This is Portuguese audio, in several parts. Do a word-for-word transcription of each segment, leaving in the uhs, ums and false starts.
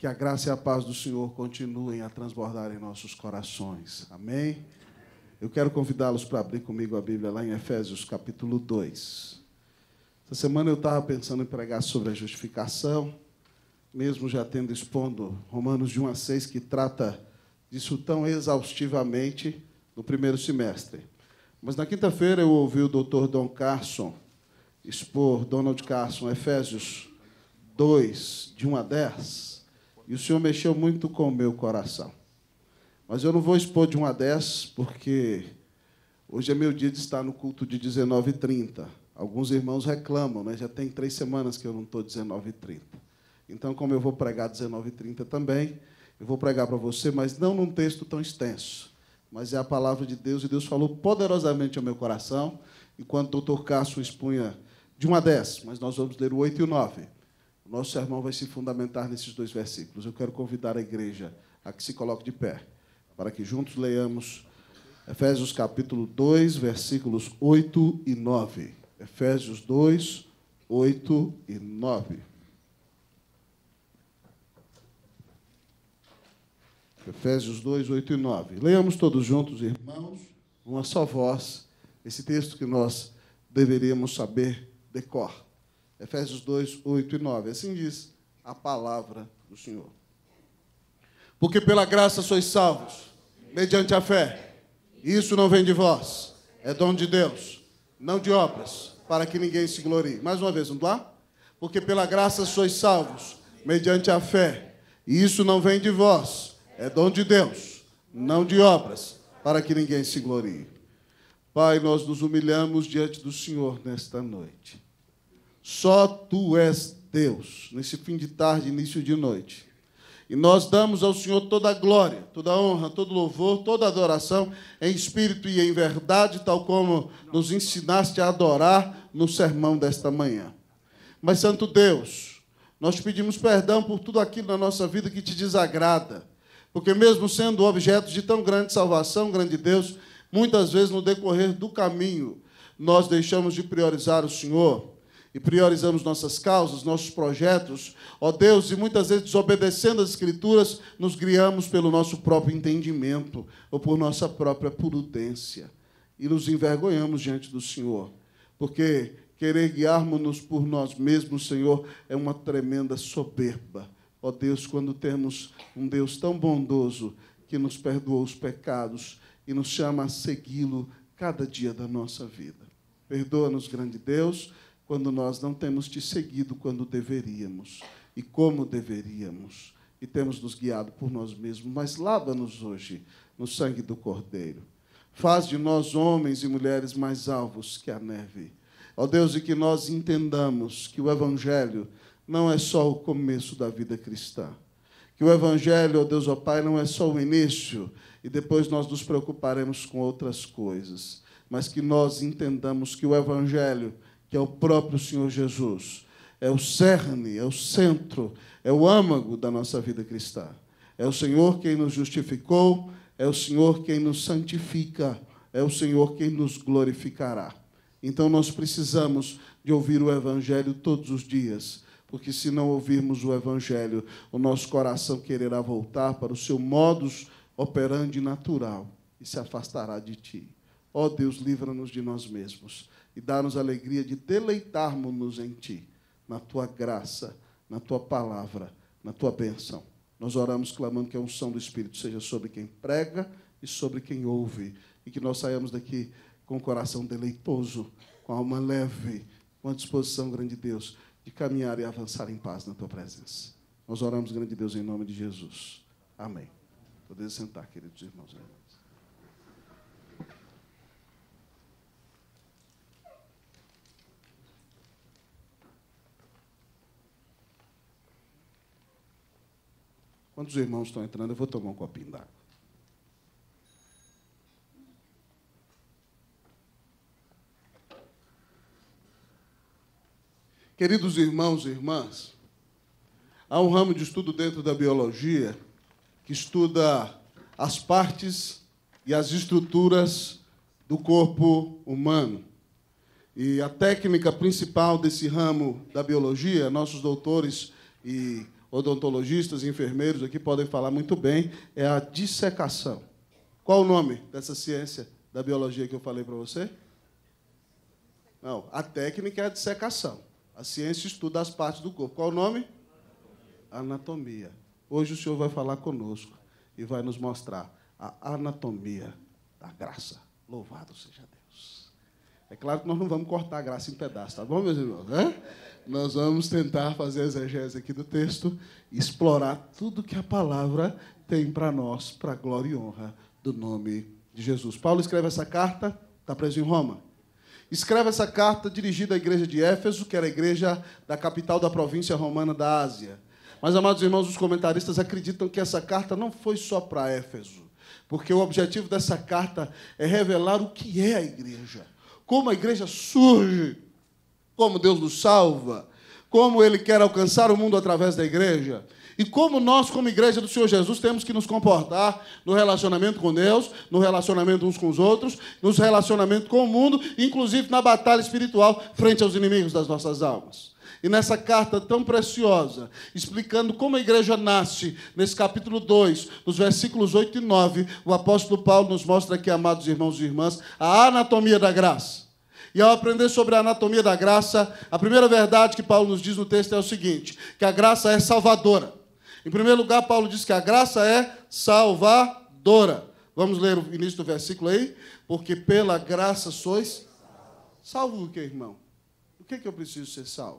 que a graça e a paz do Senhor continuem a transbordar em nossos corações. Amém? Eu quero convidá-los para abrir comigo a Bíblia lá em Efésios, capítulo dois. Essa semana eu estava pensando em pregar sobre a justificação, mesmo já tendo expondo Romanos de um a seis, que trata disso tão exaustivamente no primeiro semestre. Mas na quinta-feira eu ouvi o doutor Don Carson expor, Donald Carson, Efésios dois, de um a dez, e o Senhor mexeu muito com o meu coração. Mas eu não vou expor de um a dez, porque hoje é meu dia de estar no culto de dezenove e trinta. Alguns irmãos reclamam, né? Já tem três semanas que eu não estou dezenove e trinta. Então, como eu vou pregar dezenove e trinta também, eu vou pregar para você, mas não num texto tão extenso. Mas é a palavra de Deus, e Deus falou poderosamente ao meu coração, enquanto o doutor Cássio expunha de um a dez, mas nós vamos ler o oito e o nove. O nosso sermão vai se fundamentar nesses dois versículos. Eu quero convidar a igreja a que se coloque de pé, para que juntos leiamos Efésios capítulo dois, versículos oito e nove. Efésios dois, oito e nove. Efésios dois, oito e nove. Leiamos todos juntos, irmãos, uma só voz, esse texto que nós deveríamos saber de cor. Efésios dois, oito e nove. Assim diz a palavra do Senhor. Porque pela graça sois salvos, mediante a fé. Isso não vem de vós, é dom de Deus, não de obras, para que ninguém se glorie. Mais uma vez, vamos lá? Porque pela graça sois salvos, mediante a fé. E isso não vem de vós, é dom de Deus, não de obras, para que ninguém se glorie. Pai, nós nos humilhamos diante do Senhor nesta noite. Só Tu és Deus, nesse fim de tarde, início de noite. E nós damos ao Senhor toda a glória, toda a honra, todo louvor, toda a adoração, em espírito e em verdade, tal como nos ensinaste a adorar no sermão desta manhã. Mas, Santo Deus, nós te pedimos perdão por tudo aquilo na nossa vida que te desagrada, porque mesmo sendo objeto de tão grande salvação, grande Deus, muitas vezes no decorrer do caminho, nós deixamos de priorizar o Senhor, e priorizamos nossas causas, nossos projetos, ó Deus, e muitas vezes, desobedecendo as Escrituras, nos guiamos pelo nosso próprio entendimento ou por nossa própria prudência. E nos envergonhamos diante do Senhor, porque querer guiarmos-nos por nós mesmos, Senhor, é uma tremenda soberba. Ó Deus, quando temos um Deus tão bondoso que nos perdoou os pecados e nos chama a segui-lo cada dia da nossa vida. Perdoa-nos, grande Deus, quando nós não temos te seguido quando deveríamos e como deveríamos, e temos nos guiado por nós mesmos, mas lava-nos hoje no sangue do Cordeiro. Faz de nós homens e mulheres mais alvos que a neve. Ó Deus, e que nós entendamos que o Evangelho não é só o começo da vida cristã, que o Evangelho, ó Deus, ó Pai, não é só o início, e depois nós nos preocuparemos com outras coisas, mas que nós entendamos que o Evangelho, que é o próprio Senhor Jesus, é o cerne, é o centro, é o âmago da nossa vida cristã. É o Senhor quem nos justificou, é o Senhor quem nos santifica, é o Senhor quem nos glorificará. Então nós precisamos de ouvir o Evangelho todos os dias, porque se não ouvirmos o Evangelho, o nosso coração quererá voltar para o seu modus operandi natural e se afastará de Ti. Ó Deus, livra-nos de nós mesmos e dá-nos a alegria de deleitarmos-nos em Ti, na Tua graça, na Tua palavra, na Tua bênção. Nós oramos clamando que a unção do Espírito seja sobre quem prega e sobre quem ouve, e que nós saiamos daqui com o coração deleitoso, com a alma leve, com a disposição, grande Deus, de caminhar e avançar em paz na Tua presença. Nós oramos, grande Deus, em nome de Jesus. Amém. Podemos sentar, queridos irmãos e irmãs. Quando os irmãos estão entrando, eu vou tomar um copinho d'água. Queridos irmãos e irmãs, há um ramo de estudo dentro da biologia que estuda as partes e as estruturas do corpo humano. E a técnica principal desse ramo da biologia, nossos doutores e odontologistas e enfermeiros aqui podem falar muito bem, é a dissecação. Qual o nome dessa ciência da biologia que eu falei para você? Não, a técnica é a dissecação. A ciência estuda as partes do corpo. Qual o nome? Anatomia. Hoje o senhor vai falar conosco e vai nos mostrar a anatomia da graça. Louvado seja Deus. É claro que nós não vamos cortar a graça em pedaços, tá bom, meus irmãos? É? Nós vamos tentar fazer a exegese aqui do texto e explorar tudo que a palavra tem para nós, para a glória e honra do nome de Jesus. Paulo escreve essa carta, está preso em Roma. Escreve essa carta dirigida à igreja de Éfeso, que era a igreja da capital da província romana da Ásia. Mas, amados irmãos, os comentaristas acreditam que essa carta não foi só para Éfeso, porque o objetivo dessa carta é revelar o que é a igreja, como a igreja surge, como Deus nos salva, como Ele quer alcançar o mundo através da igreja, e como nós, como igreja do Senhor Jesus, temos que nos comportar no relacionamento com Deus, no relacionamento uns com os outros, nos relacionamentos com o mundo, inclusive na batalha espiritual frente aos inimigos das nossas almas. E nessa carta tão preciosa, explicando como a igreja nasce, nesse capítulo dois, nos versículos oito e nove, o apóstolo Paulo nos mostra aqui, amados irmãos e irmãs, a anatomia da graça. E ao aprender sobre a anatomia da graça, a primeira verdade que Paulo nos diz no texto é o seguinte, que a graça é salvadora. Em primeiro lugar, Paulo diz que a graça é salvadora. Vamos ler o início do versículo aí? Porque pela graça sois salvos. O que, irmão? O que é que eu preciso ser salvo?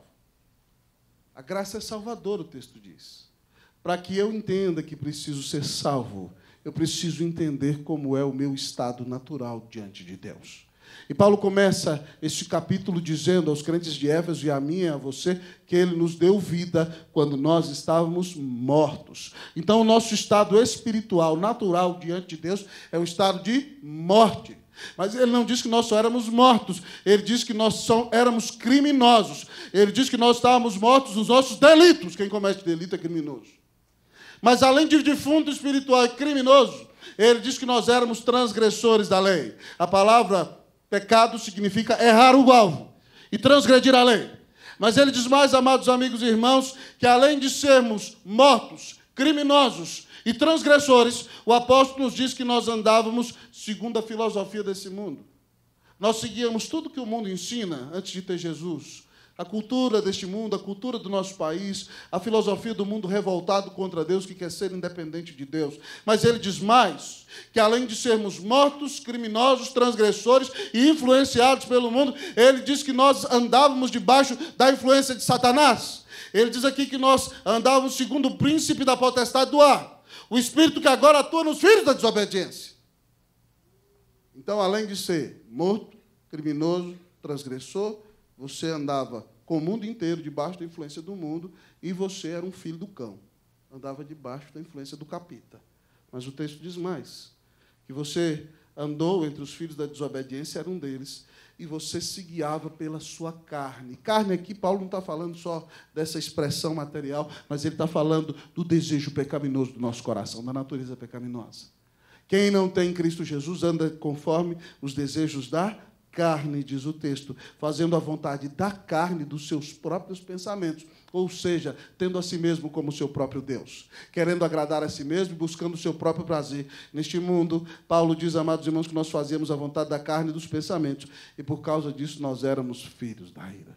A graça é salvadora, o texto diz. Para que eu entenda que preciso ser salvo, eu preciso entender como é o meu estado natural diante de Deus. E Paulo começa este capítulo dizendo aos crentes de Éfeso e a mim e a você que ele nos deu vida quando nós estávamos mortos. Então, o nosso estado espiritual, natural diante de Deus é o estado de morte. Mas ele não diz que nós só éramos mortos, ele diz que nós só éramos criminosos. Ele diz que nós estávamos mortos nos nossos delitos. Quem comete delito é criminoso. Mas além de defunto espiritual e criminoso, ele diz que nós éramos transgressores da lei. A palavra pecado significa errar o alvo e transgredir a lei. Mas ele diz mais, amados amigos e irmãos, que além de sermos mortos, criminosos e transgressores, o apóstolo nos diz que nós andávamos segundo a filosofia desse mundo. Nós seguíamos tudo que o mundo ensina antes de ter Jesus. A cultura deste mundo, a cultura do nosso país, a filosofia do mundo revoltado contra Deus, que quer ser independente de Deus. Mas ele diz mais, que além de sermos mortos, criminosos, transgressores e influenciados pelo mundo, ele diz que nós andávamos debaixo da influência de Satanás. Ele diz aqui que nós andávamos segundo o príncipe da potestade do ar, o espírito que agora atua nos filhos da desobediência. Então, além de ser morto, criminoso, transgressor, você andava com o mundo inteiro debaixo da influência do mundo e você era um filho do cão. Andava debaixo da influência do capeta. Mas o texto diz mais, que você andou entre os filhos da desobediência, era um deles, e você se guiava pela sua carne. Carne aqui, Paulo não está falando só dessa expressão material, mas ele está falando do desejo pecaminoso do nosso coração, da natureza pecaminosa. Quem não tem Cristo Jesus anda conforme os desejos da carne, diz o texto, fazendo a vontade da carne dos seus próprios pensamentos, ou seja, tendo a si mesmo como seu próprio Deus, querendo agradar a si mesmo e buscando o seu próprio prazer. Neste mundo, Paulo diz, amados irmãos, que nós fazíamos a vontade da carne e dos pensamentos, e por causa disso nós éramos filhos da ira.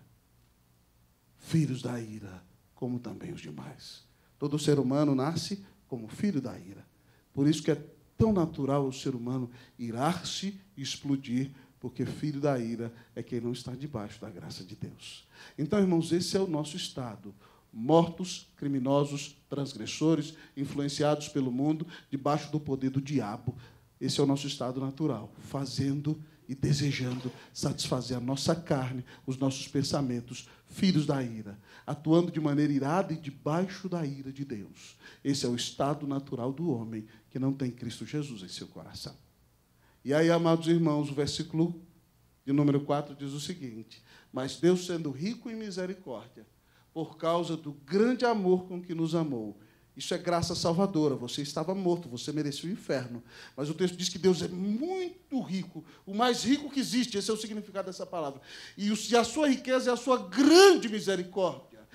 Filhos da ira, como também os demais. Todo ser humano nasce como filho da ira. Por isso que é tão natural o ser humano irar-se e explodir, porque filho da ira é quem não está debaixo da graça de Deus. Então, irmãos, esse é o nosso estado. Mortos, criminosos, transgressores, influenciados pelo mundo, debaixo do poder do diabo. Esse é o nosso estado natural, fazendo e desejando satisfazer a nossa carne, os nossos pensamentos, filhos da ira, atuando de maneira irada e debaixo da ira de Deus. Esse é o estado natural do homem que não tem Cristo Jesus em seu coração. E aí, amados irmãos, o versículo de número quatro diz o seguinte: mas Deus, sendo rico em misericórdia, por causa do grande amor com que nos amou. Isso é graça salvadora. Você estava morto, você merecia o inferno. Mas o texto diz que Deus é muito rico, o mais rico que existe. Esse é o significado dessa palavra. E a sua riqueza é a sua grande misericórdia.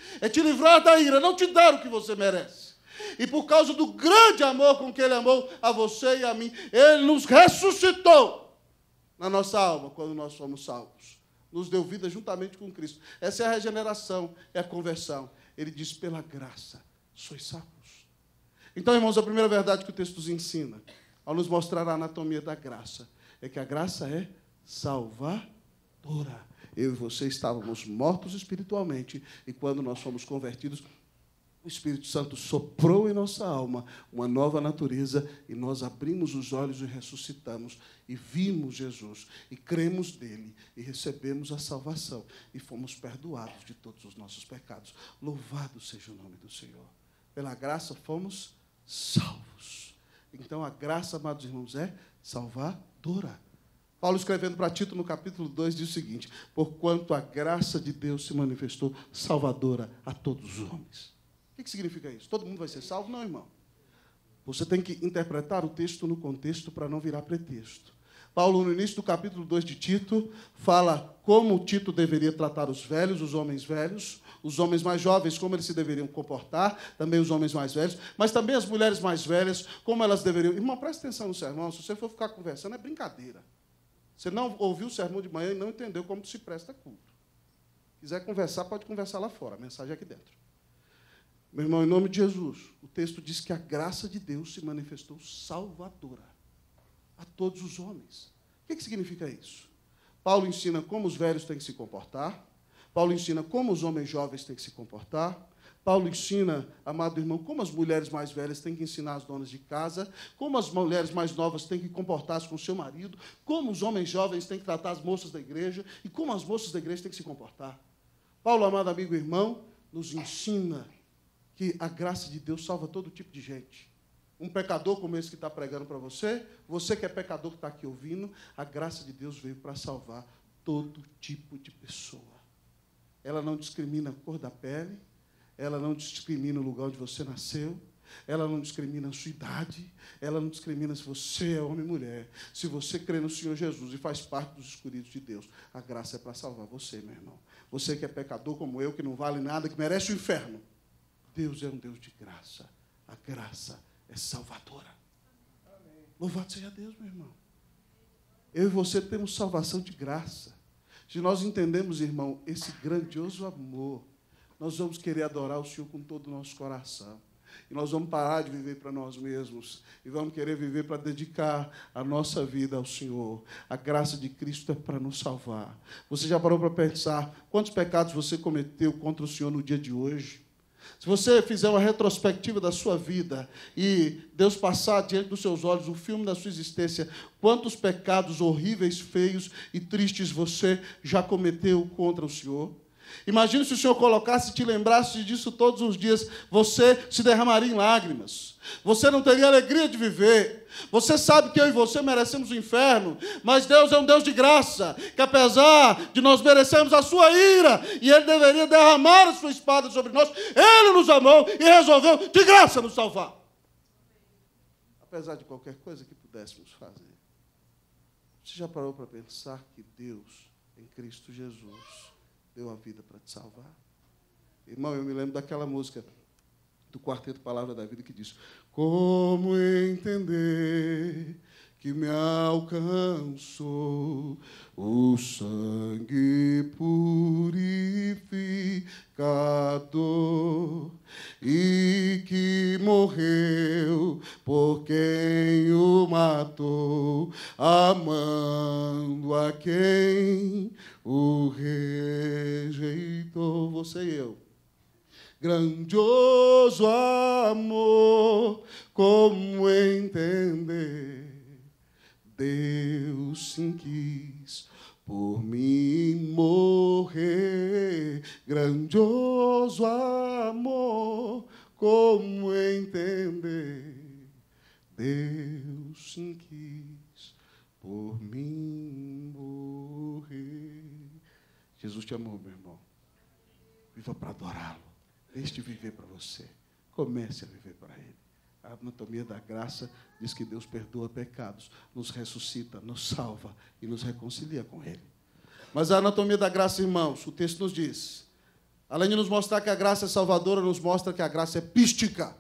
é te livrar da ira, não te dar o que você merece. E por causa do grande amor com que Ele amou a você e a mim, Ele nos ressuscitou na nossa alma quando nós fomos salvos. Nos deu vida juntamente com Cristo. Essa é a regeneração, é a conversão. Ele diz, pela graça, sois salvos. Então, irmãos, a primeira verdade que o texto nos ensina, ao nos mostrar a anatomia da graça, é que a graça é salvadora. Eu e você estávamos mortos espiritualmente, e quando nós fomos convertidos, o Espírito Santo soprou em nossa alma uma nova natureza, e nós abrimos os olhos e ressuscitamos, e vimos Jesus, e cremos nele, e recebemos a salvação, e fomos perdoados de todos os nossos pecados. Louvado seja o nome do Senhor. Pela graça fomos salvos. Então, a graça, amados irmãos, é salvadora. Paulo, escrevendo para Tito, no capítulo dois, diz o seguinte: porquanto a graça de Deus se manifestou salvadora a todos os homens. O que significa isso? Todo mundo vai ser salvo? Não, irmão. Você tem que interpretar o texto no contexto para não virar pretexto. Paulo, no início do capítulo dois de Tito, fala como Tito deveria tratar os velhos, os homens velhos, os homens mais jovens, como eles se deveriam comportar, também os homens mais velhos, mas também as mulheres mais velhas, como elas deveriam... Irmão, presta atenção no sermão, se você for ficar conversando, é brincadeira. Você não ouviu o sermão de manhã e não entendeu como se presta culto. Quiser conversar, pode conversar lá fora, a mensagem é aqui dentro. Meu irmão, em nome de Jesus, o texto diz que a graça de Deus se manifestou salvadora a todos os homens. O que, que significa isso? Paulo ensina como os velhos têm que se comportar. Paulo ensina como os homens jovens têm que se comportar. Paulo ensina, amado irmão, como as mulheres mais velhas têm que ensinar as donas de casa, como as mulheres mais novas têm que comportar-se com o seu marido, como os homens jovens têm que tratar as moças da igreja e como as moças da igreja têm que se comportar. Paulo, amado amigo e irmão, nos ensina que a graça de Deus salva todo tipo de gente. Um pecador como esse que está pregando para você, você que é pecador que está aqui ouvindo, a graça de Deus veio para salvar todo tipo de pessoa. Ela não discrimina a cor da pele, ela não discrimina o lugar onde você nasceu, ela não discrimina a sua idade, ela não discrimina se você é homem ou mulher. Se você crê no Senhor Jesus e faz parte dos escolhidos de Deus, a graça é para salvar você, meu irmão. Você que é pecador como eu, que não vale nada, que merece o inferno. Deus é um Deus de graça. A graça é salvadora. Amém. Louvado seja Deus, meu irmão. Eu e você temos salvação de graça. Se nós entendemos, irmão, esse grandioso amor, nós vamos querer adorar o Senhor com todo o nosso coração. E nós vamos parar de viver para nós mesmos. E vamos querer viver para dedicar a nossa vida ao Senhor. A graça de Cristo é para nos salvar. Você já parou para pensar quantos pecados você cometeu contra o Senhor no dia de hoje? Se você fizer uma retrospectiva da sua vida e Deus passar diante dos seus olhos o filme da sua existência, quantos pecados horríveis, feios e tristes você já cometeu contra o Senhor? Imagine se o Senhor colocasse e te lembrasse disso todos os dias, você se derramaria em lágrimas. Você não teria alegria de viver. Você sabe que eu e você merecemos o inferno, mas Deus é um Deus de graça, que apesar de nós merecermos a sua ira, e Ele deveria derramar a sua espada sobre nós, Ele nos amou e resolveu de graça nos salvar. Apesar de qualquer coisa que pudéssemos fazer. Você já parou para pensar que Deus, em Cristo Jesus, deu a vida para te salvar? Irmão, eu me lembro daquela música do Quarteto Palavra da Vida que diz: como entender que me alcançou o sangue purificador e que morreu por quem o matou, amando a quem o rejeitou. Você e eu. Grandioso amor, como entender? Deus sim quis por mim morrer. Grandioso amor, como entender? Deus sim quis por mim morrer. Jesus te amou, meu irmão. Viva para adorá-lo. Deixe de viver para você. Comece a viver para Ele. A anatomia da graça diz que Deus perdoa pecados, nos ressuscita, nos salva e nos reconcilia com Ele. Mas a anatomia da graça, irmãos, o texto nos diz, Além de nos mostrar que a graça é salvadora, nos mostra que a graça é pística.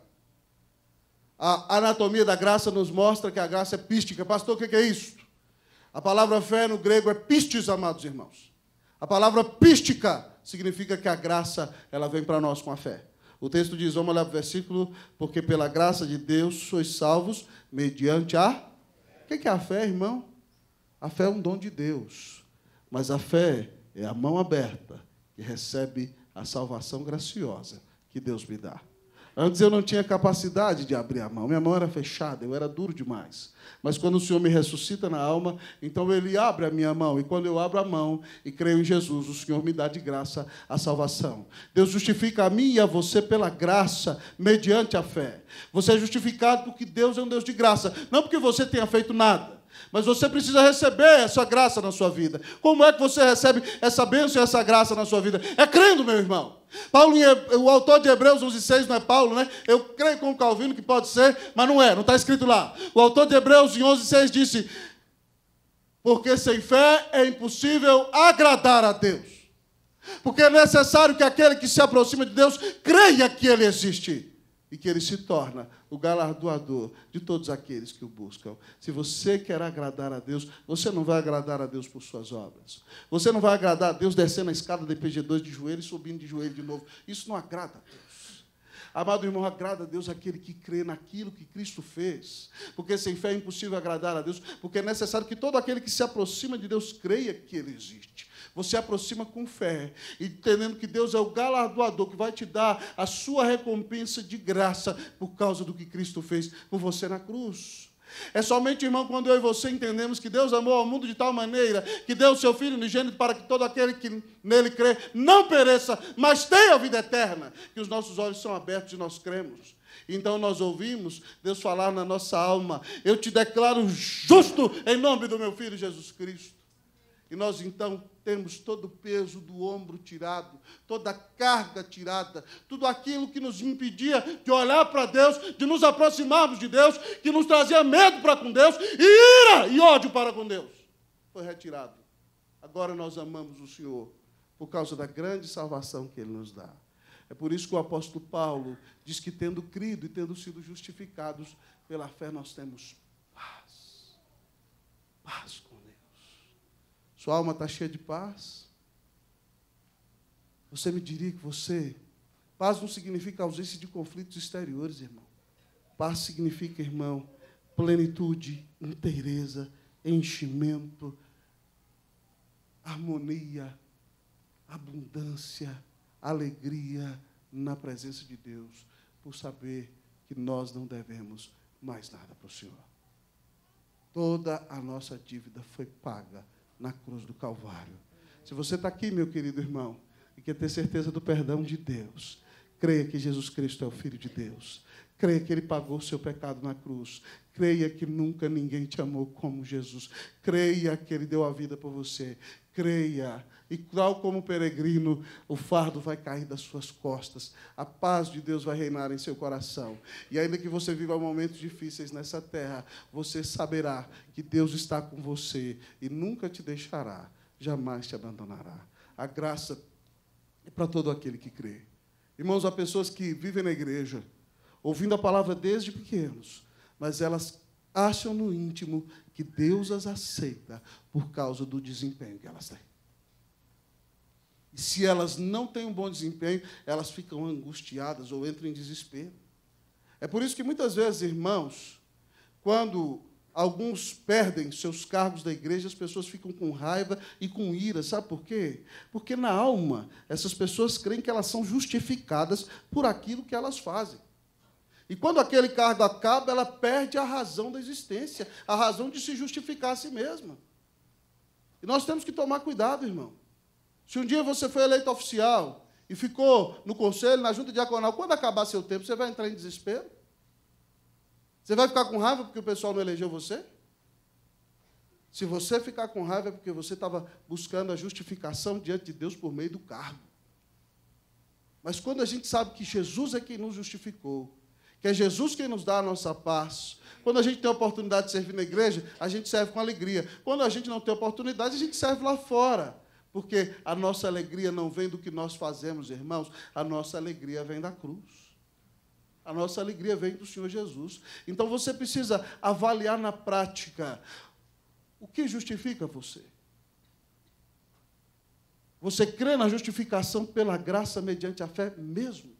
A anatomia da graça nos mostra que a graça é pística. Pastor, o que é isso? A palavra fé no grego é pistis, amados irmãos. A palavra pística significa que a graça ela vem para nós com a fé. O texto diz, vamos olhar para o versículo, porque pela graça de Deus sois salvos mediante a... O que é a fé, irmão? A fé é um dom de Deus, mas a fé é a mão aberta que recebe a salvação graciosa que Deus me dá. Antes eu não tinha capacidade de abrir a mão, minha mão era fechada, eu era duro demais. Mas quando o Senhor me ressuscita na alma, então Ele abre a minha mão, e quando eu abro a mão e creio em Jesus, o Senhor me dá de graça a salvação. Deus justifica a mim e a você pela graça, mediante a fé. Você é justificado porque Deus é um Deus de graça, não porque você tenha feito nada. Mas você precisa receber essa graça na sua vida. Como é que você recebe essa bênção e essa graça na sua vida? É crendo, meu irmão. Paulo, o autor de Hebreus onze, seis, não é Paulo, né? Eu creio com o Calvino que pode ser, mas não é, não está escrito lá. O autor de Hebreus em onze, seis disse, porque sem fé é impossível agradar a Deus. Porque é necessário que aquele que se aproxima de Deus creia que Ele existe. E que Ele se torna o galardoador de todos aqueles que o buscam. Se você quer agradar a Deus, você não vai agradar a Deus por suas obras. Você não vai agradar a Deus descendo a escada da I P G dois de joelho e subindo de joelho de novo. Isso não agrada a Deus. Amado irmão, agrada a Deus aquele que crê naquilo que Cristo fez. Porque sem fé é impossível agradar a Deus, porque é necessário que todo aquele que se aproxima de Deus creia que Ele existe. Você aproxima com fé, entendendo que Deus é o galardoador que vai te dar a sua recompensa de graça por causa do que Cristo fez por você na cruz. É somente, irmão, quando eu e você entendemos que Deus amou ao mundo de tal maneira que deu o seu Filho unigênito para que todo aquele que nele crê não pereça, mas tenha a vida eterna, que os nossos olhos são abertos e nós cremos. Então nós ouvimos Deus falar na nossa alma, eu te declaro justo em nome do meu Filho Jesus Cristo. E nós, então, temos todo o peso do ombro tirado, toda a carga tirada, tudo aquilo que nos impedia de olhar para Deus, de nos aproximarmos de Deus, que nos trazia medo para com Deus, e ira e ódio para com Deus. Foi retirado. Agora nós amamos o Senhor, por causa da grande salvação que Ele nos dá. É por isso que o apóstolo Paulo diz que, tendo crido e tendo sido justificados pela fé, nós temos paz. Paz com Deus. Sua alma está cheia de paz? Você me diria que você... Paz não significa ausência de conflitos exteriores, irmão. Paz significa, irmão, plenitude, inteireza, enchimento, harmonia, abundância, alegria na presença de Deus, por saber que nós não devemos mais nada para o Senhor. Toda a nossa dívida foi paga na cruz do Calvário. Se você está aqui, meu querido irmão, e quer ter certeza do perdão de Deus, creia que Jesus Cristo é o Filho de Deus. Creia que Ele pagou o seu pecado na cruz. Creia que nunca ninguém te amou como Jesus. Creia que Ele deu a vida por você. Creia. E tal como o peregrino, o fardo vai cair das suas costas. A paz de Deus vai reinar em seu coração. E ainda que você viva momentos difíceis nessa terra, você saberá que Deus está com você e nunca te deixará, jamais te abandonará. A graça é para todo aquele que crê. Irmãos, há pessoas que vivem na igreja, ouvindo a palavra desde pequenos, mas elas acham no íntimo que Deus as aceita por causa do desempenho que elas têm. E se elas não têm um bom desempenho, elas ficam angustiadas ou entram em desespero. É por isso que muitas vezes, irmãos, quando alguns perdem seus cargos da igreja, as pessoas ficam com raiva e com ira. Sabe por quê? Porque na alma, essas pessoas creem que elas são justificadas por aquilo que elas fazem. E quando aquele cargo acaba, ela perde a razão da existência, a razão de se justificar a si mesma. E nós temos que tomar cuidado, irmão. Se um dia você foi eleito oficial e ficou no conselho, na junta diaconal, quando acabar seu tempo, você vai entrar em desespero? Você vai ficar com raiva porque o pessoal não elegeu você? Se você ficar com raiva é porque você estava buscando a justificação diante de Deus por meio do cargo. Mas quando a gente sabe que Jesus é quem nos justificou, que é Jesus quem nos dá a nossa paz, quando a gente tem a oportunidade de servir na igreja, a gente serve com alegria. Quando a gente não tem oportunidade, a gente serve lá fora. Porque a nossa alegria não vem do que nós fazemos, irmãos, a nossa alegria vem da cruz. A nossa alegria vem do Senhor Jesus. Então, você precisa avaliar na prática o que justifica você. Você crê na justificação pela graça mediante a fé mesmo?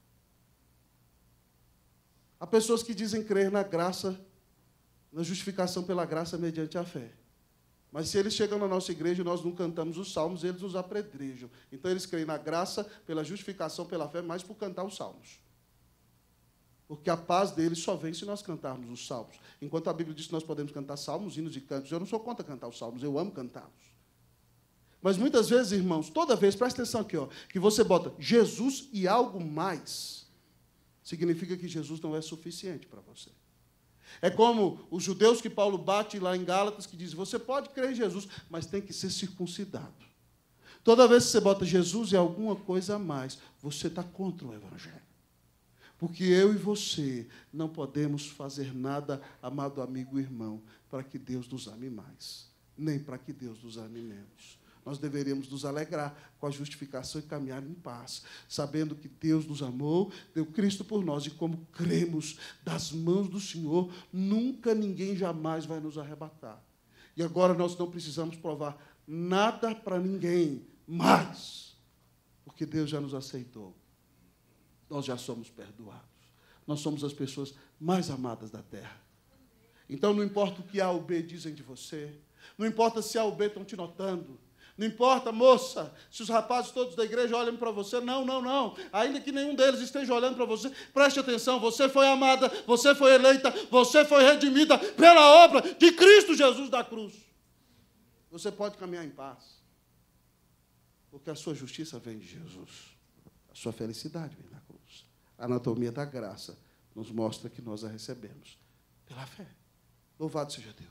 Há pessoas que dizem crer na graça, na justificação pela graça mediante a fé. Mas se eles chegam na nossa igreja e nós não cantamos os salmos, eles nos apedrejam. Então, eles creem na graça, pela justificação pela fé, mais por cantar os salmos. Porque a paz deles só vem se nós cantarmos os salmos. Enquanto a Bíblia diz que nós podemos cantar salmos, hinos e cantos, eu não sou contra cantar os salmos, eu amo cantá-los. Mas muitas vezes, irmãos, toda vez, presta atenção aqui, ó, que você bota Jesus e algo mais, significa que Jesus não é suficiente para você. É como os judeus que Paulo bate lá em Gálatas, que dizem, você pode crer em Jesus, mas tem que ser circuncidado. Toda vez que você bota Jesus e alguma coisa a mais, você está contra o Evangelho. Porque eu e você não podemos fazer nada, amado amigo e irmão, para que Deus nos ame mais, nem para que Deus nos ame menos. Nós deveríamos nos alegrar com a justificação e caminhar em paz, sabendo que Deus nos amou, deu Cristo por nós, e como cremos das mãos do Senhor, nunca ninguém jamais vai nos arrebatar. E agora nós não precisamos provar nada para ninguém mais, porque Deus já nos aceitou. Nós já somos perdoados. Nós somos as pessoas mais amadas da terra. Então, não importa o que A ou B dizem de você, não importa se A ou B estão te notando, não importa, moça, se os rapazes todos da igreja olham para você, não, não, não. Ainda que nenhum deles esteja olhando para você, preste atenção, você foi amada, você foi eleita, você foi redimida pela obra de Cristo Jesus da cruz. Você pode caminhar em paz, porque a sua justiça vem de Jesus. A sua felicidade vem da cruz. A anatomia da graça nos mostra que nós a recebemos pela fé. Louvado seja Deus.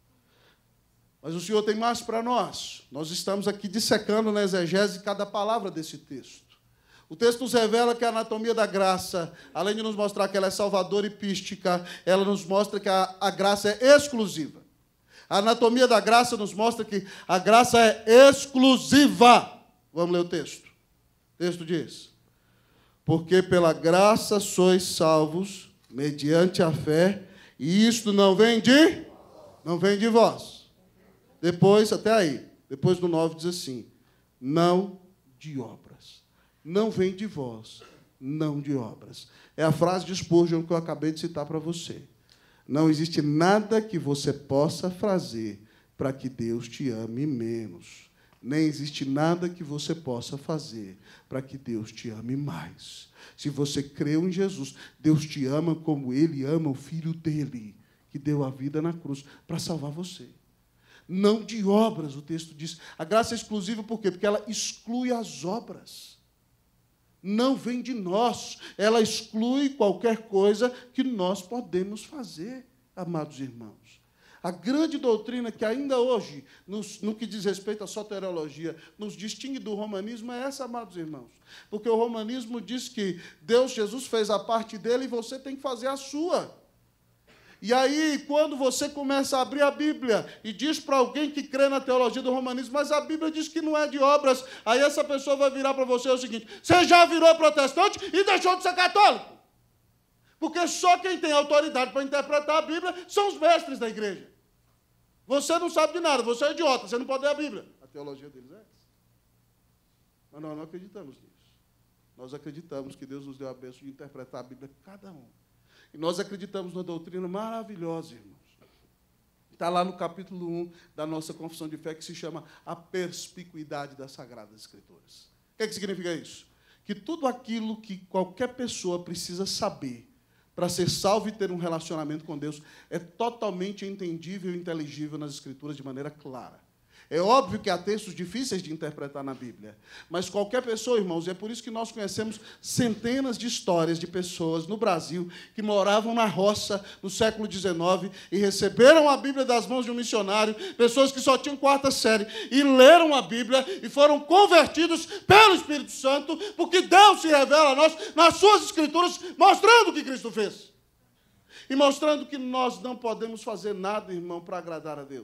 Mas o Senhor tem mais para nós. Nós estamos aqui dissecando na exegese cada palavra desse texto. O texto nos revela que a anatomia da graça, além de nos mostrar que ela é salvadora e pística, ela nos mostra que a, a graça é exclusiva. A anatomia da graça nos mostra que a graça é exclusiva. Vamos ler o texto. O texto diz: porque pela graça sois salvos, mediante a fé, e isto não vem de, não vem de vós. Depois, até aí, depois do nove diz assim, não de obras. Não vem de vós, não de obras. É a frase de Spurgeon que eu acabei de citar para você. Não existe nada que você possa fazer para que Deus te ame menos. Nem existe nada que você possa fazer para que Deus te ame mais. Se você creu em Jesus, Deus te ama como Ele ama o Filho dEle, que deu a vida na cruz para salvar você. Não de obras, o texto diz. A graça é exclusiva por quê? Porque ela exclui as obras. Não vem de nós. Ela exclui qualquer coisa que nós podemos fazer, amados irmãos. A grande doutrina que ainda hoje, nos, no que diz respeito à soteriologia, nos distingue do romanismo é essa, amados irmãos. Porque o romanismo diz que Deus, Jesus, fez a parte dele e você tem que fazer a sua. E aí, quando você começa a abrir a Bíblia e diz para alguém que crê na teologia do romanismo, mas a Bíblia diz que não é de obras, aí essa pessoa vai virar para você o seguinte, você já virou protestante e deixou de ser católico. Porque só quem tem autoridade para interpretar a Bíblia são os mestres da igreja. Você não sabe de nada, você é idiota, você não pode ler a Bíblia. A teologia deles é essa. Mas nós não acreditamos nisso. Nós acreditamos que Deus nos deu a bênção de interpretar a Bíblia cada um. E nós acreditamos numa doutrina maravilhosa, irmãos. Está lá no capítulo um da nossa confissão de fé, que se chama a perspicuidade das Sagradas Escrituras. O que é que significa isso? Que tudo aquilo que qualquer pessoa precisa saber para ser salvo e ter um relacionamento com Deus é totalmente entendível e inteligível nas Escrituras de maneira clara. É óbvio que há textos difíceis de interpretar na Bíblia, mas qualquer pessoa, irmãos, e é por isso que nós conhecemos centenas de histórias de pessoas no Brasil que moravam na roça no século dezenove e receberam a Bíblia das mãos de um missionário, pessoas que só tinham quarta série, e leram a Bíblia e foram convertidos pelo Espírito Santo, porque Deus se revela a nós nas suas Escrituras, mostrando o que Cristo fez. E mostrando que nós não podemos fazer nada, irmão, para agradar a Deus.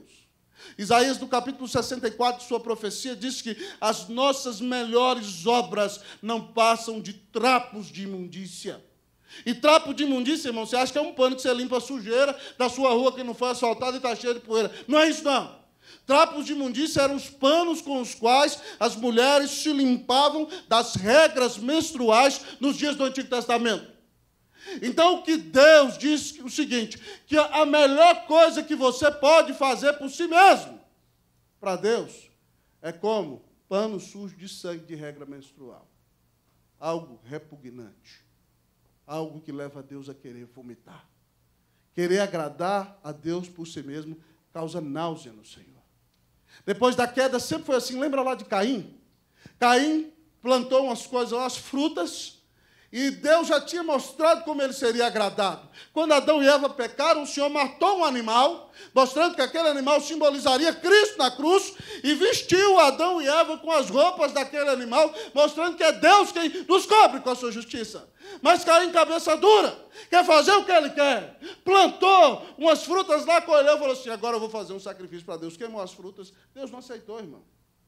Isaías, no capítulo sessenta e quatro de sua profecia, diz que as nossas melhores obras não passam de trapos de imundícia. E trapo de imundícia, irmão, você acha que é um pano que você limpa a sujeira da sua rua que não foi asfaltada e está cheia de poeira. Não é isso, não. Trapos de imundícia eram os panos com os quais as mulheres se limpavam das regras menstruais nos dias do Antigo Testamento. Então, o que Deus diz é o seguinte, que a melhor coisa que você pode fazer por si mesmo, para Deus, é como pano sujo de sangue de regra menstrual. Algo repugnante. Algo que leva a Deus a querer vomitar. Querer agradar a Deus por si mesmo causa náusea no Senhor. Depois da queda, sempre foi assim. Lembra lá de Caim? Caim plantou umas coisas, umas frutas, e Deus já tinha mostrado como ele seria agradado. Quando Adão e Eva pecaram, o Senhor matou um animal, mostrando que aquele animal simbolizaria Cristo na cruz, e vestiu Adão e Eva com as roupas daquele animal, mostrando que é Deus quem nos cobre com a sua justiça. Mas Caim, cabeça dura, quer fazer o que ele quer. Plantou umas frutas lá, colheu e falou assim, agora eu vou fazer um sacrifício para Deus. Queimou as frutas. Deus não aceitou, irmão.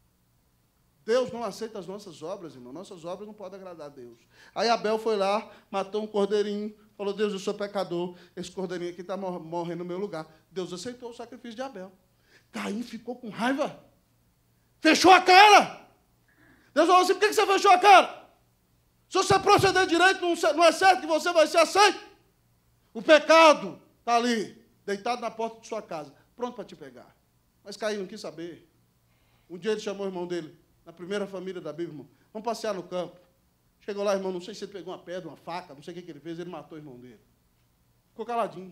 Deus não aceita as nossas obras, irmão. Nossas obras não podem agradar a Deus. Aí Abel foi lá, matou um cordeirinho, falou, Deus, eu sou pecador, esse cordeirinho aqui está morrendo no meu lugar. Deus aceitou o sacrifício de Abel. Caim ficou com raiva. Fechou a cara. Deus falou assim, por que você fechou a cara? Se você proceder direito, não é certo que você vai ser aceito. O pecado está ali, deitado na porta de sua casa, pronto para te pegar. Mas Caim não quis saber. Um dia ele chamou o irmão dele, na primeira família da Bíblia, irmão. Vamos passear no campo. Chegou lá, irmão, não sei se ele pegou uma pedra, uma faca, não sei o que, que ele fez, ele matou o irmão dele. Ficou caladinho.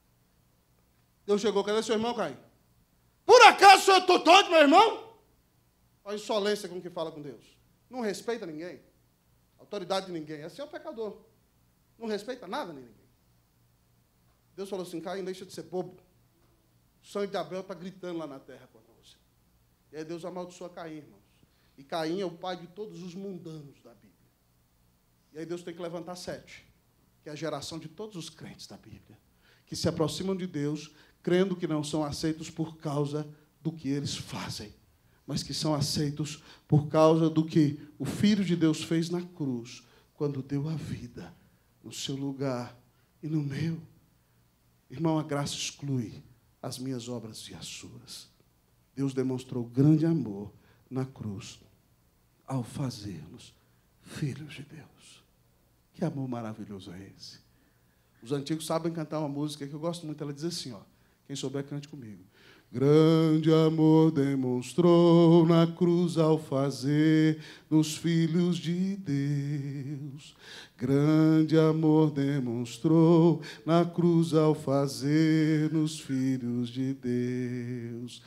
Deus chegou, cadê seu irmão, Caim? Por acaso o senhor é todo, meu irmão? Olha a insolência com que fala com Deus. Não respeita ninguém. Autoridade de ninguém. Assim é o pecador. Não respeita nada nem ninguém. Deus falou assim, Caim, deixa de ser bobo. O sangue de Abel está gritando lá na terra contra você. E aí Deus amaldiçoa Caim, irmãos. E Caim é o pai de todos os mundanos da Bíblia. E aí Deus tem que levantar sete, que é a geração de todos os crentes da Bíblia, que se aproximam de Deus, crendo que não são aceitos por causa do que eles fazem, mas que são aceitos por causa do que o Filho de Deus fez na cruz, quando deu a vida no seu lugar e no meu. Irmão, a graça exclui as minhas obras e as suas. Deus demonstrou grande amor na cruz, ao fazermos filhos de Deus. Que amor maravilhoso é esse? Os antigos sabem cantar uma música que eu gosto muito, ela diz assim, ó, quem souber, cante comigo. Grande amor demonstrou na cruz ao fazer nos filhos de Deus. Grande amor demonstrou na cruz ao fazer nos filhos de Deus.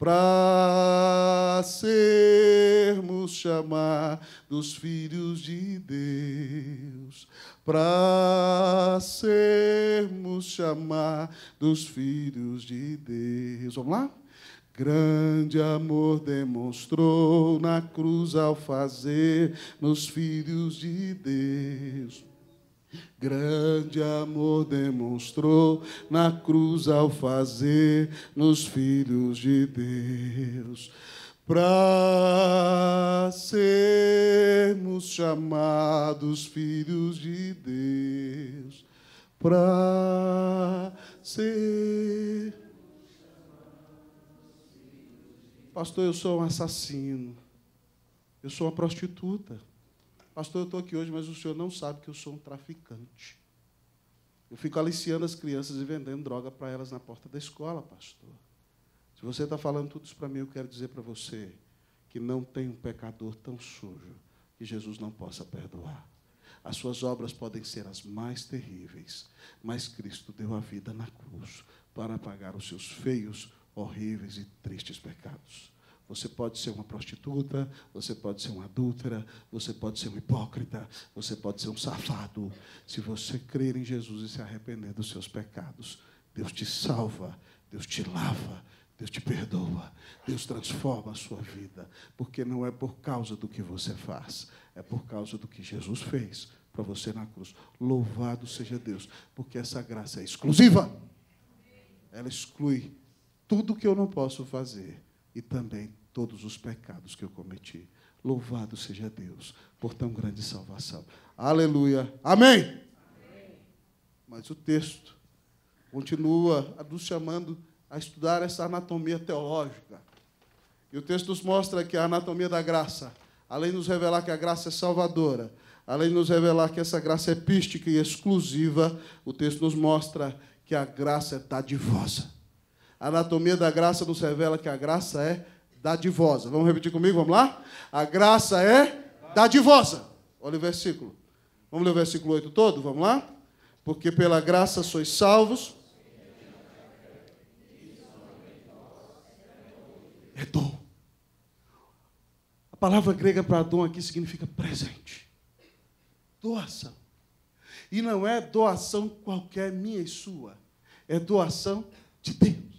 Para sermos chamados filhos de Deus. Para sermos chamados filhos de Deus. Vamos lá? Grande amor demonstrou na cruz ao fazer nos filhos de Deus. Grande amor demonstrou na cruz ao fazer nos filhos de Deus. Para sermos chamados filhos de Deus. Para ser... Pastor, eu sou um assassino. Eu sou uma prostituta. Pastor, eu estou aqui hoje, mas o senhor não sabe que eu sou um traficante. Eu fico aliciando as crianças e vendendo droga para elas na porta da escola, pastor. Se você está falando tudo isso para mim, eu quero dizer para você que não tem um pecador tão sujo que Jesus não possa perdoar. As suas obras podem ser as mais terríveis, mas Cristo deu a vida na cruz para pagar os seus feios, horríveis e tristes pecados. Você pode ser uma prostituta, você pode ser uma adúltera, você pode ser um hipócrita, você pode ser um safado. Se você crer em Jesus e se arrepender dos seus pecados, Deus te salva, Deus te lava, Deus te perdoa, Deus transforma a sua vida, porque não é por causa do que você faz, é por causa do que Jesus fez para você na cruz. Louvado seja Deus, porque essa graça é exclusiva. Ela exclui tudo que eu não posso fazer e também todos os pecados que eu cometi. Louvado seja Deus por tão grande salvação. Aleluia. Amém. Amém. Mas o texto continua nos chamando a estudar essa anatomia teológica. E o texto nos mostra que a anatomia da graça, além de nos revelar que a graça é salvadora, além de nos revelar que essa graça é epística e exclusiva, o texto nos mostra que a graça é dadivosa. A anatomia da graça nos revela que a graça é dadivosa. Vamos repetir comigo? Vamos lá? A graça é dadivosa. Olha o versículo. Vamos ler o versículo oito todo? Vamos lá? Porque pela graça sois salvos. É dom. A palavra grega para dom aqui significa presente. Doação. E não é doação qualquer minha e sua. É doação de Deus.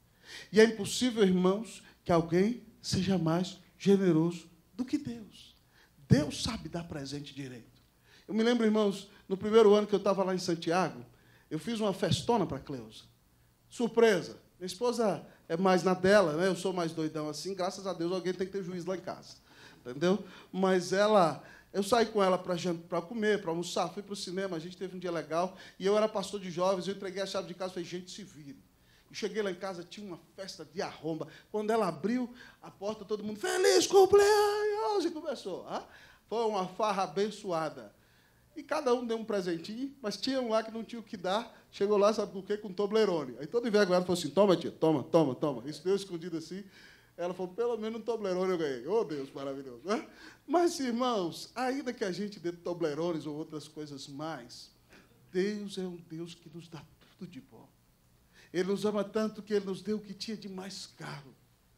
E é impossível, irmãos, que alguém seja mais generoso do que Deus. Deus sabe dar presente direito. Eu me lembro, irmãos, no primeiro ano que eu estava lá em Santiago, eu fiz uma festona para a Cleusa. Surpresa. Minha esposa é mais na dela, né? Eu sou mais doidão assim. Graças a Deus, alguém tem que ter juízo lá em casa. Entendeu? Mas ela... Eu saí com ela para comer, para almoçar, fui para o cinema, a gente teve um dia legal, e eu era pastor de jovens, eu entreguei a chave de casa e falei, gente, se vire. E cheguei lá em casa, tinha uma festa de arromba. Quando ela abriu a porta, todo mundo, feliz cumpleaños! E começou. Ah? Foi uma farra abençoada. E cada um deu um presentinho, mas tinha um lá que não tinha o que dar. Chegou lá, sabe por quê? Com Toblerone. Aí todo envergonhado falou assim, toma, tia, toma, toma, toma. Isso deu escondido assim. Ela falou, pelo menos um Toblerone eu ganhei. Oh, Deus, maravilhoso. Né? Mas, irmãos, ainda que a gente dê Toblerones ou outras coisas mais, Deus é um Deus que nos dá tudo de bom. Ele nos ama tanto que Ele nos deu o que tinha de mais caro.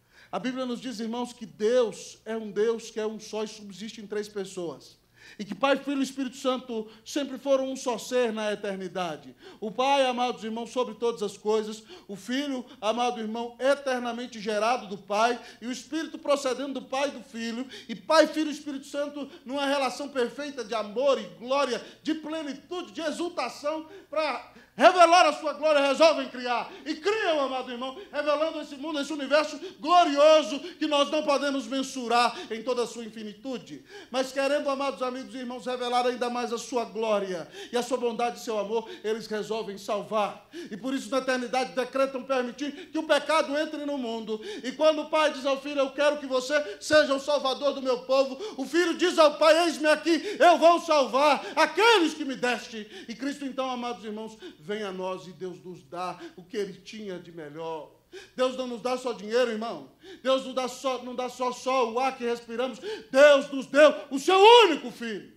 A Bíblia nos diz, irmãos, que Deus é um Deus que é um só e subsiste em três pessoas. E que Pai, Filho e Espírito Santo sempre foram um só ser na eternidade. O Pai, amados irmãos, sobre todas as coisas. O Filho, amado irmão, eternamente gerado do Pai. E o Espírito procedendo do Pai e do Filho. E Pai, Filho e Espírito Santo numa relação perfeita de amor e glória, de plenitude, de exultação, para revelar a sua glória, resolvem criar. E criam, amado irmão, revelando esse mundo, esse universo glorioso que nós não podemos mensurar em toda a sua infinitude. Mas querendo, amados amigos e irmãos, revelar ainda mais a sua glória e a sua bondade e seu amor, eles resolvem salvar. E por isso, na eternidade, decretam permitir que o pecado entre no mundo. E quando o Pai diz ao Filho, eu quero que você seja o salvador do meu povo, o Filho diz ao Pai, eis-me aqui, eu vou salvar aqueles que me deste. E Cristo, então, amados irmãos, vem a nós e Deus nos dá o que Ele tinha de melhor. Deus não nos dá só dinheiro, irmão. Deus não dá só, não dá só, só o ar que respiramos. Deus nos deu o seu único Filho.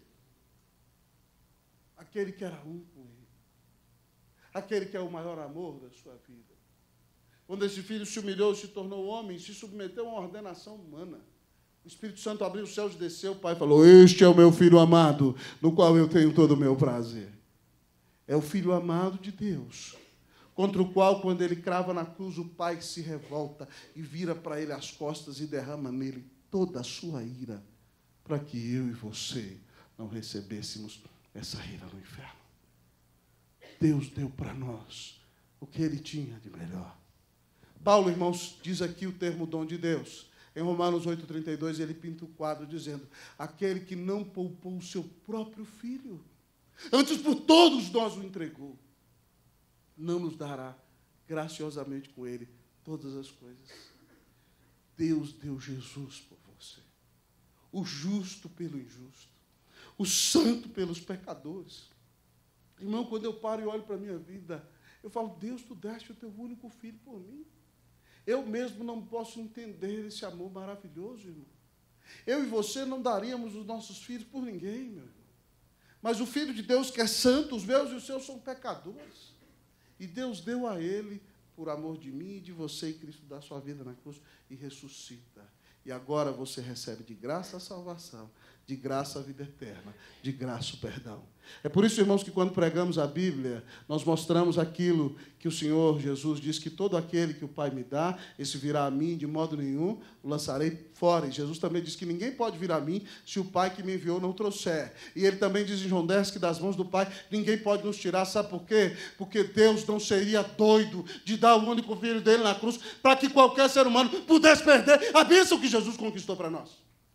Aquele que era um com Ele. Aquele que é o maior amor da sua vida. Quando esse Filho se humilhou, se tornou homem, se submeteu a uma ordenação humana. O Espírito Santo abriu os céus e desceu. O Pai falou, este é o meu Filho amado, no qual eu tenho todo o meu prazer. É o Filho amado de Deus, contra o qual, quando ele crava na cruz, o Pai se revolta e vira para ele as costas e derrama nele toda a sua ira, para que eu e você não recebêssemos essa ira no inferno. Deus deu para nós o que Ele tinha de melhor. Paulo, irmãos, diz aqui o termo dom de Deus. Em Romanos oito, trinta e dois, ele pinta o quadro dizendo, aquele que não poupou o seu próprio Filho, antes por todos nós o entregou, não nos dará graciosamente com Ele todas as coisas. Deus deu Jesus por você. O justo pelo injusto. O santo pelos pecadores. Irmão, quando eu paro e olho para a minha vida, eu falo, Deus, tu deste o teu único filho por mim. Eu mesmo não posso entender esse amor maravilhoso, irmão. Eu e você não daríamos os nossos filhos por ninguém, meu irmão. Mas o Filho de Deus, que é santo, os meus e os seus são pecadores. E Deus deu a Ele, por amor de mim e de você, e Cristo dá sua vida na cruz e ressuscita. E agora você recebe de graça a salvação, de graça a vida eterna, de graça o perdão. É por isso, irmãos, que quando pregamos a Bíblia, nós mostramos aquilo que o Senhor Jesus diz, que todo aquele que o Pai me dá, esse virá a mim, de modo nenhum o lançarei fora. E Jesus também diz que ninguém pode vir a mim se o Pai que me enviou não trouxer. E ele também diz em João dez que das mãos do Pai ninguém pode nos tirar. Sabe por quê? Porque Deus não seria doido de dar o único filho dele na cruz para que qualquer ser humano pudesse perder a bênção que Jesus conquistou para nós.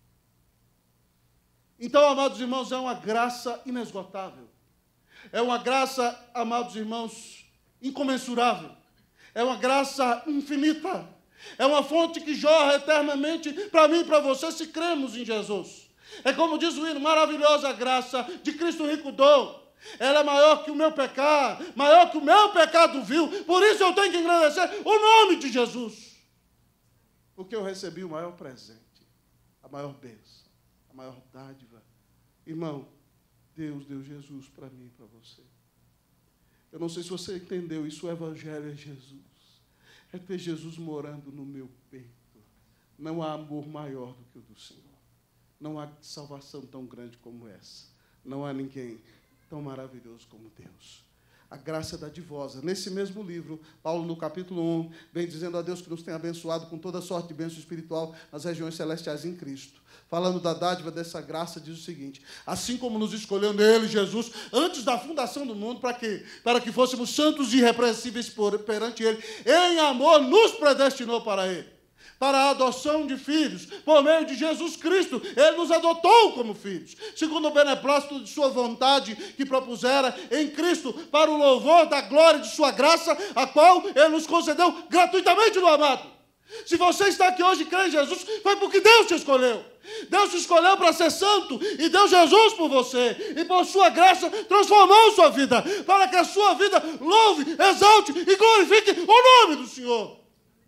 Então, amados irmãos, é uma graça inesgotável. É uma graça, amados irmãos, incomensurável. É uma graça infinita. É uma fonte que jorra eternamente para mim e para você, se cremos em Jesus. É como diz o hino, maravilhosa graça de Cristo rico dom. Ela é maior que o meu pecado, maior que o meu pecado vil. Por isso eu tenho que agradecer o nome de Jesus. Porque eu recebi o maior presente, a maior bênção, a maior dádiva. Irmão, Deus deu Jesus para mim e para você. Eu não sei se você entendeu isso, o Evangelho é Jesus. É ter Jesus morando no meu peito. Não há amor maior do que o do Senhor. Não há salvação tão grande como essa. Não há ninguém tão maravilhoso como Deus. A graça dadivosa. Nesse mesmo livro, Paulo, no capítulo um, vem dizendo a Deus que nos tem abençoado com toda sorte de bênção espiritual nas regiões celestiais em Cristo. Falando da dádiva dessa graça, diz o seguinte: assim como nos escolheu nele, Jesus, antes da fundação do mundo, para quê? Para que fôssemos santos e irrepreensíveis perante ele, em amor nos predestinou para ele, para a adoção de filhos, por meio de Jesus Cristo. Ele nos adotou como filhos, segundo o beneplácito de sua vontade, que propusera em Cristo, para o louvor da glória de sua graça, a qual ele nos concedeu gratuitamente no amado. Se você está aqui hoje e crê em Jesus, foi porque Deus te escolheu. Deus te escolheu para ser santo e deu Jesus por você. E por sua graça transformou sua vida, para que a sua vida louve, exalte e glorifique o nome do Senhor.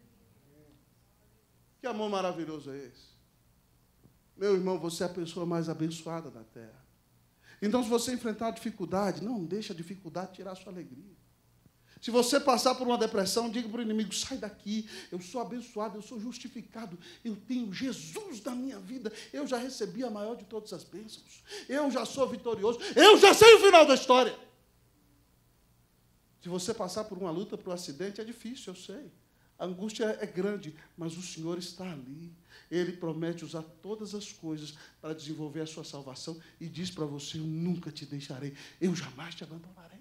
Que amor maravilhoso é esse? Meu irmão, você é a pessoa mais abençoada da terra. Então, se você enfrentar a dificuldade, não deixe a dificuldade tirar a sua alegria. Se você passar por uma depressão, diga para o inimigo: sai daqui, eu sou abençoado, eu sou justificado, eu tenho Jesus na minha vida, eu já recebi a maior de todas as bênçãos, eu já sou vitorioso, eu já sei o final da história. Se você passar por uma luta, por um acidente, é difícil, eu sei. A angústia é grande, mas o Senhor está ali. Ele promete usar todas as coisas para desenvolver a sua salvação e diz para você: eu nunca te deixarei, eu jamais te abandonarei.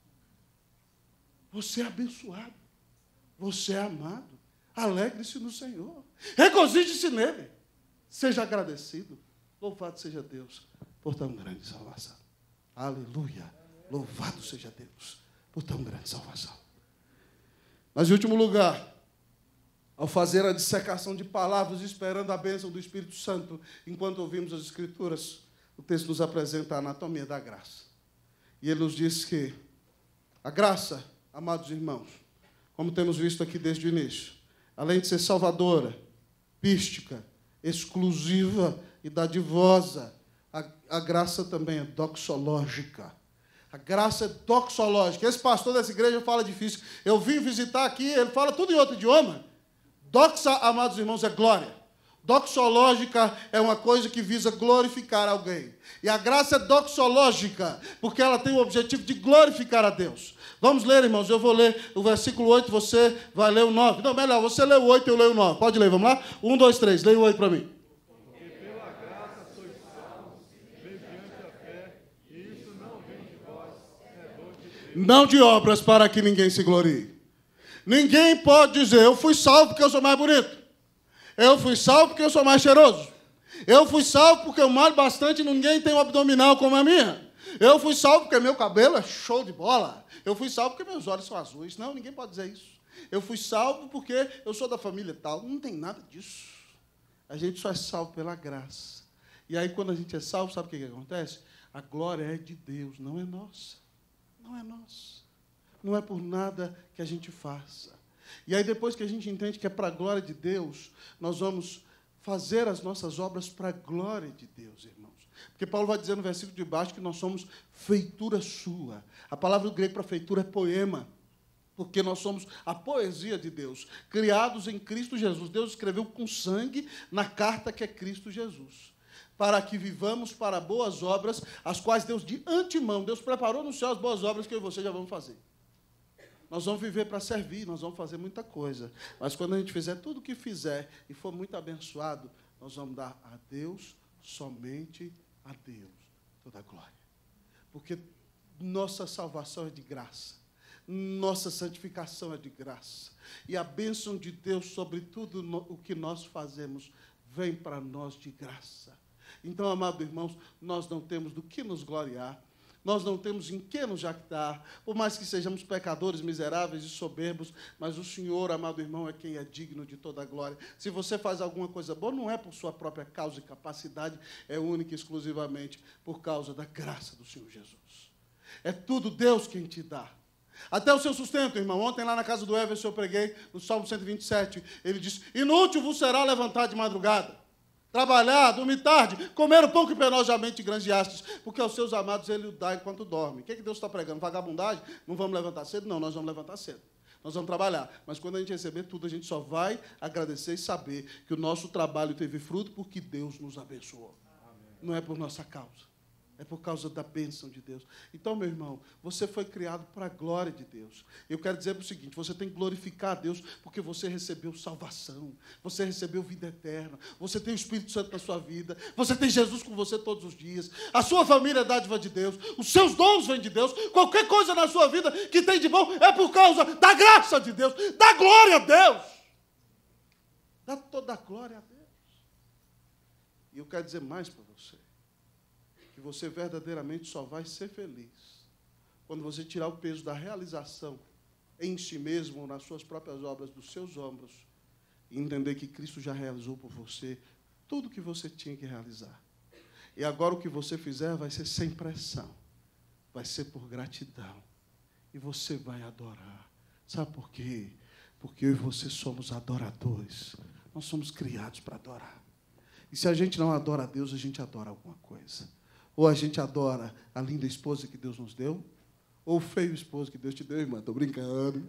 Você é abençoado, você é amado. Alegre-se no Senhor, regozije-se nele, seja agradecido. Louvado seja Deus por tão grande salvação. Aleluia, louvado seja Deus por tão grande salvação. Mas, em último lugar, ao fazer a dissecação de palavras, esperando a bênção do Espírito Santo, enquanto ouvimos as Escrituras, o texto nos apresenta a anatomia da graça. E ele nos diz que a graça, amados irmãos, como temos visto aqui desde o início, além de ser salvadora, pística, exclusiva e dadivosa, a, a graça também é doxológica. A graça é doxológica. Esse pastor dessa igreja fala difícil. Eu vim visitar aqui, ele fala tudo em outro idioma. Doxa, amados irmãos, é glória. Doxológica é uma coisa que visa glorificar alguém. E a graça é doxológica, porque ela tem o objetivo de glorificar a Deus. Vamos ler, irmãos. Eu vou ler o versículo oito, você vai ler o nove. Não, melhor, você lê o oito, eu leio o nove. Pode ler, vamos lá? Um, dois, três. Leia o oito para mim. Porque pela graça sois salvos, mediante a fé, e isso não vem de vós, é dom de Deus. Não de obras para que ninguém se glorie. Ninguém pode dizer: eu fui salvo porque eu sou mais bonito. Eu fui salvo porque eu sou mais cheiroso. Eu fui salvo porque eu malho bastante e ninguém tem um abdominal como a minha. Eu fui salvo porque meu cabelo é show de bola. Eu fui salvo porque meus olhos são azuis. Não, ninguém pode dizer isso. Eu fui salvo porque eu sou da família tal. Não tem nada disso. A gente só é salvo pela graça. E aí, quando a gente é salvo, sabe o que, que acontece? A glória é de Deus, não é nossa. Não é nossa. Não é por nada que a gente faça. E aí, depois que a gente entende que é para a glória de Deus, nós vamos fazer as nossas obras para a glória de Deus, irmãos. Porque Paulo vai dizer no versículo de baixo que nós somos feitura sua. A palavra grega para feitura é poema, porque nós somos a poesia de Deus, criados em Cristo Jesus. Deus escreveu com sangue na carta que é Cristo Jesus. para que vivamos para boas obras, as quais Deus de antemão, Deus preparou no céu as boas obras que eu e você já vamos fazer. Nós vamos viver para servir, nós vamos fazer muita coisa. Mas quando a gente fizer tudo o que fizer e for muito abençoado, nós vamos dar a Deus, somente a Deus, toda a glória. Porque nossa salvação é de graça. Nossa santificação é de graça. E a bênção de Deus sobre tudo o que nós fazemos vem para nós de graça. Então, amados irmãos, nós não temos do que nos gloriar. Nós não temos em que nos jactar, por mais que sejamos pecadores, miseráveis e soberbos, mas o Senhor, amado irmão, é quem é digno de toda a glória. Se você faz alguma coisa boa, não é por sua própria causa e capacidade, é única e exclusivamente por causa da graça do Senhor Jesus. É tudo Deus quem te dá. Até o seu sustento, irmão. Ontem lá na casa do Everson eu preguei no Salmo cento e vinte e sete. Ele disse, inútil vos será levantar de madrugada, trabalhar, dormir tarde, comer o pão que penosamente granjeastes, porque aos seus amados ele o dá enquanto dorme. O que, é que Deus está pregando? Vagabundagem? Não vamos levantar cedo? Não, nós vamos levantar cedo. Nós vamos trabalhar. Mas quando a gente receber tudo, a gente só vai agradecer e saber que o nosso trabalho teve fruto porque Deus nos abençoou. Amém. Não é por nossa causa. É por causa da bênção de Deus. Então, meu irmão, você foi criado para a glória de Deus. Eu quero dizer o seguinte, você tem que glorificar a Deus porque você recebeu salvação, você recebeu vida eterna, você tem o Espírito Santo na sua vida, você tem Jesus com você todos os dias, a sua família é dádiva de Deus, os seus dons vêm de Deus, qualquer coisa na sua vida que tem de bom é por causa da graça de Deus, da glória a Deus. Dá toda a glória a Deus. E eu quero dizer mais para você. Que você verdadeiramente só vai ser feliz quando você tirar o peso da realização em si mesmo, ou nas suas próprias obras, dos seus ombros, e entender que Cristo já realizou por você tudo o que você tinha que realizar. E agora o que você fizer vai ser sem pressão, vai ser por gratidão, e você vai adorar. Sabe por quê? Porque eu e você somos adoradores, nós somos criados para adorar. E se a gente não adora a Deus, a gente adora alguma coisa. Ou a gente adora a linda esposa que Deus nos deu, ou o feio esposo que Deus te deu, irmã, estou brincando.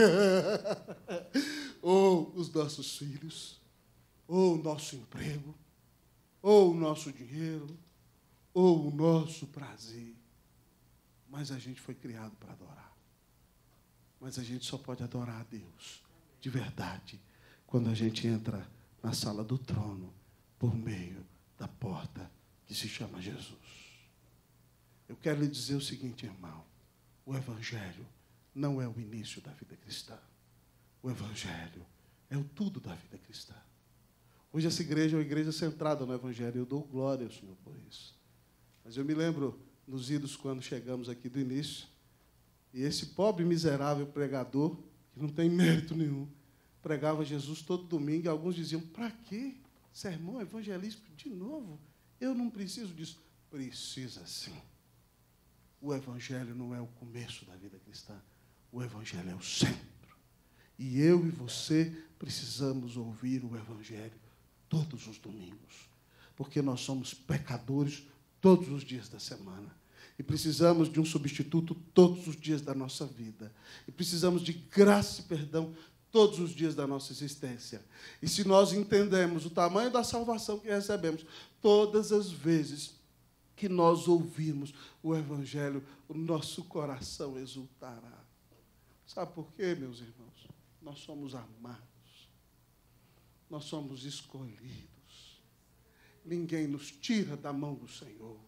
Ou os nossos filhos, ou o nosso emprego, ou o nosso dinheiro, ou o nosso prazer. Mas a gente foi criado para adorar. Mas a gente só pode adorar a Deus, de verdade, quando a gente entra na sala do trono, por meio da porta que se chama Jesus. Eu quero lhe dizer o seguinte, irmão, o Evangelho não é o início da vida cristã. O Evangelho é o tudo da vida cristã. Hoje essa igreja é uma igreja centrada no Evangelho, eu dou glória ao Senhor por isso. Mas eu me lembro nos idos quando chegamos aqui do início, e esse pobre miserável pregador, que não tem mérito nenhum, pregava Jesus todo domingo, e alguns diziam, para quê? Sermão evangelístico de novo? Eu não preciso disso. Precisa sim. O Evangelho não é o começo da vida cristã. O Evangelho é o centro. E eu e você precisamos ouvir o Evangelho todos os domingos. Porque nós somos pecadores todos os dias da semana. E precisamos de um substituto todos os dias da nossa vida. E precisamos de graça e perdão todos os dias da nossa existência. E se nós entendemos o tamanho da salvação que recebemos, todas as vezes que nós ouvirmos o Evangelho, o nosso coração exultará. Sabe por quê, meus irmãos? Nós somos amados. Nós somos escolhidos. Ninguém nos tira da mão do Senhor.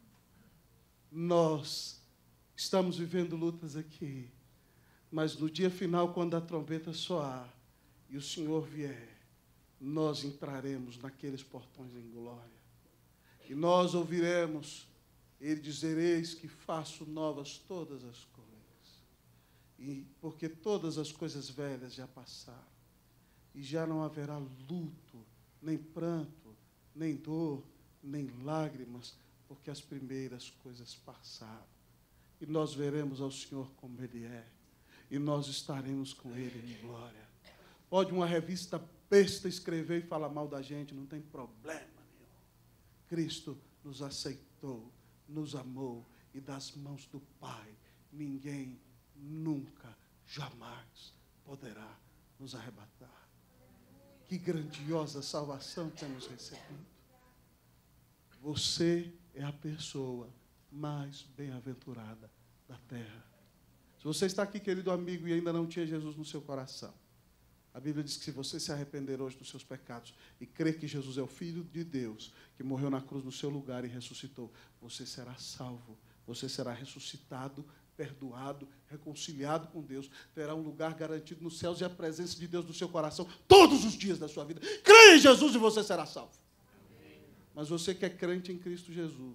Nós estamos vivendo lutas aqui, mas no dia final, quando a trombeta soar e o Senhor vier, nós entraremos naqueles portões em glória. E nós ouviremos ele dizer, eis que faço novas todas as coisas. E porque todas as coisas velhas já passaram. E já não haverá luto, nem pranto, nem dor, nem lágrimas, porque as primeiras coisas passaram. E nós veremos ao Senhor como Ele é. E nós estaremos com Ele em glória. Pode uma revista besta escrever e falar mal da gente, não tem problema. Cristo nos aceitou, nos amou, e das mãos do Pai, ninguém nunca, jamais poderá nos arrebatar. Que grandiosa salvação temos recebido. Você é a pessoa mais bem-aventurada da terra. Se você está aqui, querido amigo, e ainda não tinha Jesus no seu coração, a Bíblia diz que se você se arrepender hoje dos seus pecados e crer que Jesus é o Filho de Deus, que morreu na cruz no seu lugar e ressuscitou, você será salvo, você será ressuscitado, perdoado, reconciliado com Deus, terá um lugar garantido nos céus e a presença de Deus no seu coração todos os dias da sua vida. Creia em Jesus e você será salvo. Amém. Mas você que é crente em Cristo Jesus,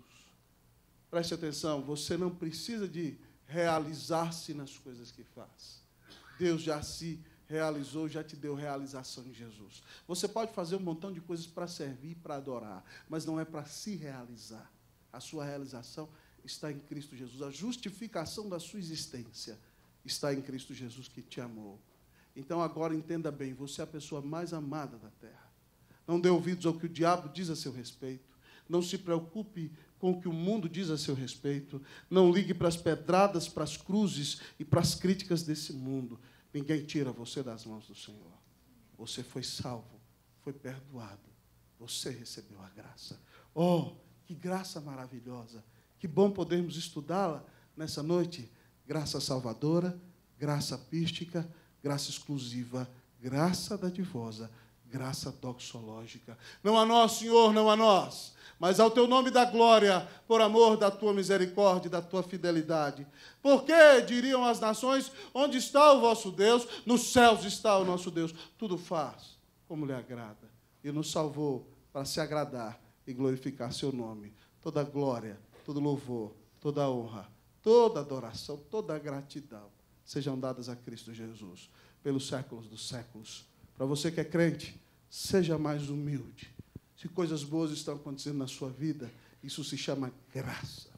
preste atenção, você não precisa de realizar-se nas coisas que faz. Deus já se realizou, já te deu realização em Jesus. Você pode fazer um montão de coisas para servir, para adorar, mas não é para se realizar. A sua realização está em Cristo Jesus. A justificação da sua existência está em Cristo Jesus, que te amou. Então, agora entenda bem, você é a pessoa mais amada da terra. Não dê ouvidos ao que o diabo diz a seu respeito. Não se preocupe com o que o mundo diz a seu respeito. Não ligue para as pedradas, para as cruzes e para as críticas desse mundo. Ninguém tira você das mãos do Senhor. Você foi salvo, foi perdoado. Você recebeu a graça. Oh, que graça maravilhosa. Que bom podermos estudá-la nessa noite. Graça salvadora, graça pística, graça exclusiva, graça dadivosa, graça doxológica. Não a nós, Senhor, não a nós, mas ao teu nome da glória, por amor da tua misericórdia e da tua fidelidade. Porque, diriam as nações, onde está o vosso Deus? Nos céus está o nosso Deus. Tudo faz como lhe agrada. E nos salvou para se agradar e glorificar seu nome. Toda glória, todo louvor, toda honra, toda adoração, toda gratidão sejam dadas a Cristo Jesus, pelos séculos dos séculos. Para você que é crente, seja mais humilde. Se coisas boas estão acontecendo na sua vida, isso se chama graça.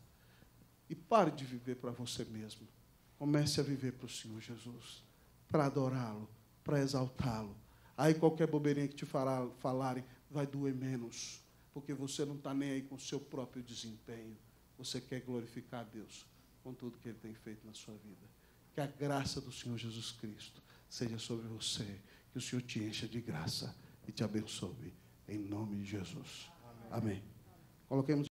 E pare de viver para você mesmo. Comece a viver para o Senhor Jesus, para adorá-lo, para exaltá-lo. Aí qualquer bobeirinha que te fará, falarem vai doer menos, porque você não está nem aí com o seu próprio desempenho. Você quer glorificar a Deus com tudo que Ele tem feito na sua vida. Que a graça do Senhor Jesus Cristo seja sobre você, que o Senhor te encha de graça e te abençoe. Em nome de Jesus. Amém. Amém. Coloquemos